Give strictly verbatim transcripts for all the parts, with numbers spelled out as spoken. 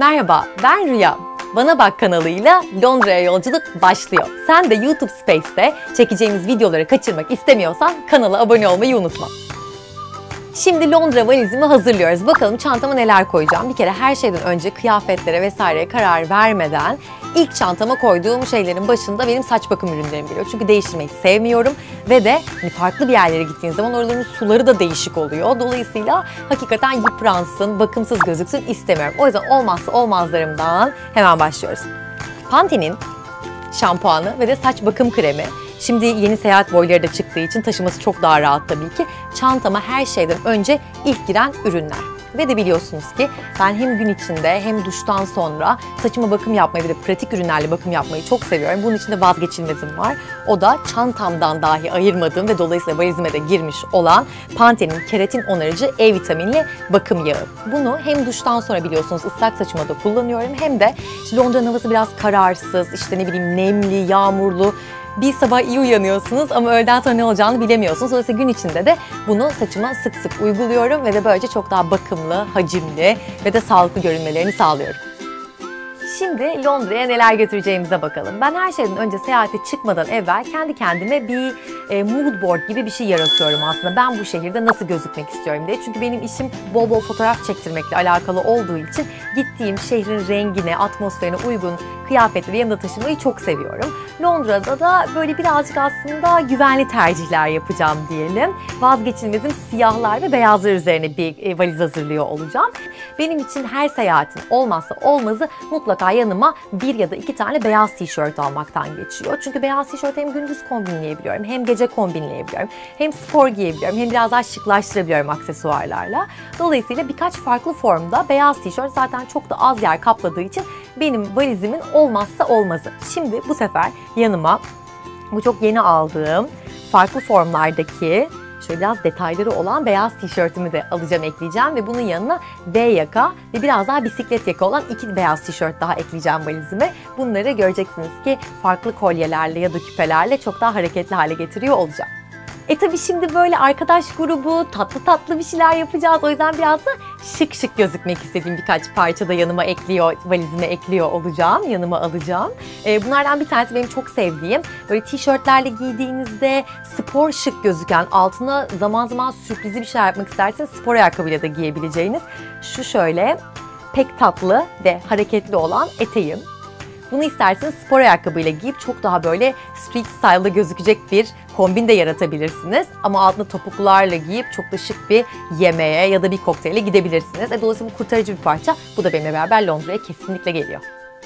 Merhaba, ben Rüya. Bana Bak kanalıyla Londra'ya yolculuk başlıyor. Sen de YouTube Space'te çekeceğimiz videoları kaçırmak istemiyorsan kanala abone olmayı unutma. Şimdi Londra valizimi hazırlıyoruz. Bakalım çantama neler koyacağım. Bir kere her şeyden önce kıyafetlere vesaireye karar vermeden ilk çantama koyduğum şeylerin başında benim saç bakım ürünlerim geliyor. Çünkü değiştirmeyi sevmiyorum ve de farklı bir yerlere gittiğiniz zaman oraların suları da değişik oluyor. Dolayısıyla hakikaten yıpransın, bakımsız gözüksün istemiyorum. O yüzden olmazsa olmazlarımdan hemen başlıyoruz. Pantene'in şampuanı ve de saç bakım kremi. Şimdi yeni seyahat boyları da çıktığı için taşıması çok daha rahat tabii ki. Çantama her şeyden önce ilk giren ürünler. Ve de biliyorsunuz ki ben hem gün içinde hem duştan sonra saçıma bakım yapmayı ve de pratik ürünlerle bakım yapmayı çok seviyorum. Bunun için de vazgeçilmezim var. O da çantamdan dahi ayırmadığım ve dolayısıyla valizime de girmiş olan Pantene'in keratin onarıcı E vitaminli bakım yağı. Bunu hem duştan sonra biliyorsunuz ıslak saçıma da kullanıyorum hem de işte Londra'nın havası biraz kararsız, işte ne bileyim nemli, yağmurlu. Bir sabah iyi uyanıyorsunuz ama öğleden sonra ne olacağını bilemiyorsunuz. Dolayısıyla gün içinde de bunu saçıma sık sık uyguluyorum ve de böylece çok daha bakımlı, hacimli ve de sağlıklı görünmelerini sağlıyorum. Şimdi Londra'ya neler götüreceğimize bakalım. Ben her şeyden önce seyahate çıkmadan evvel kendi kendime bir e, mood board gibi bir şey yaratıyorum aslında. Ben bu şehirde nasıl gözükmek istiyorum diye. Çünkü benim işim bol bol fotoğraf çektirmekle alakalı olduğu için gittiğim şehrin rengine, atmosferine uygun kıyafetleri yanımda taşımayı çok seviyorum. Londra'da da böyle birazcık aslında güvenli tercihler yapacağım diyelim. Vazgeçilmezim siyahlar ve beyazlar üzerine bir e, valiz hazırlıyor olacağım. Benim için her seyahatin olmazsa olmazı mutlaka yanıma bir ya da iki tane beyaz tişört almaktan geçiyor. Çünkü beyaz tişört hem gündüz kombinleyebiliyorum, hem gece kombinleyebiliyorum, hem spor giyebiliyorum, hem biraz daha şıklaştırabiliyorum aksesuarlarla. Dolayısıyla birkaç farklı formda beyaz tişört zaten çok da az yer kapladığı için benim valizimin olmazsa olmazı. Şimdi bu sefer yanıma bu çok yeni aldığım farklı formlardaki şöyle biraz detayları olan beyaz tişörtümü de alacağım, ekleyeceğim ve bunun yanına V yaka ve biraz daha bisiklet yaka olan iki beyaz tişört daha ekleyeceğim valizime. Bunları göreceksiniz ki farklı kolyelerle ya da küpelerle çok daha hareketli hale getiriyor olacağım. E tabi şimdi böyle arkadaş grubu, tatlı tatlı bir şeyler yapacağız. O yüzden biraz da şık şık gözükmek istediğim birkaç parça da yanıma ekliyor, valizime ekliyor olacağım, yanıma alacağım. E, bunlardan bir tanesi benim çok sevdiğim, böyle tişörtlerle giydiğinizde spor şık gözüken, altına zaman zaman sürprizli bir şeyler yapmak isterseniz spor ayakkabıyla da giyebileceğiniz şu şöyle pek tatlı ve hareketli olan eteğim. Bunu isterseniz spor ayakkabıyla giyip çok daha böyle street style'da gözükecek bir kombin de yaratabilirsiniz. Ama altına topuklarla giyip çok da şık bir yemeğe ya da bir kokteyle gidebilirsiniz. E, dolayısıyla bu kurtarıcı bir parça. Bu da benimle beraber Londra'ya kesinlikle geliyor.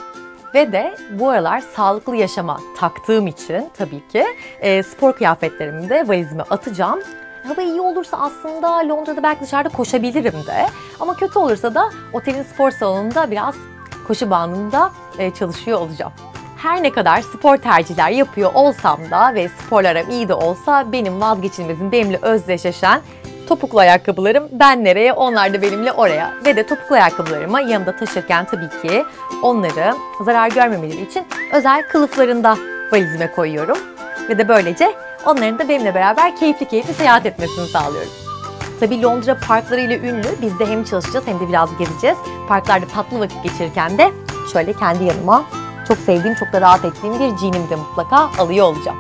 Ve de bu aralar sağlıklı yaşama taktığım için tabii ki e, spor kıyafetlerimi de valizime atacağım. Hava iyi olursa aslında Londra'da belki dışarıda koşabilirim de. Ama kötü olursa da otelin spor salonunda biraz koşu bandında çalışıyor olacağım. Her ne kadar spor tercihler yapıyor olsam da ve sporlarım iyi de olsa benim vazgeçilmezim, benimle özdeşleşen topuklu ayakkabılarım. Ben nereye, onlar da benimle oraya. Ve de topuklu ayakkabılarımı yanımda taşırken tabii ki onları zarar görmemeleri için özel kılıflarında valizime koyuyorum. Ve de böylece onların da benimle beraber keyifli keyifli seyahat etmesini sağlıyorum. Tabii Londra parklarıyla ünlü. Biz de hem çalışacağız hem de biraz gezeceğiz. Parklarda tatlı vakit geçirirken de şöyle kendi yanıma çok sevdiğim, çok da rahat ettiğim bir jeanimi de mutlaka alıyor olacağım.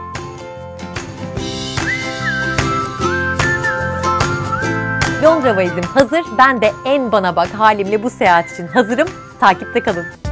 Londra valizim hazır. Ben de en bana bak halimle bu seyahat için hazırım. Takipte kalın.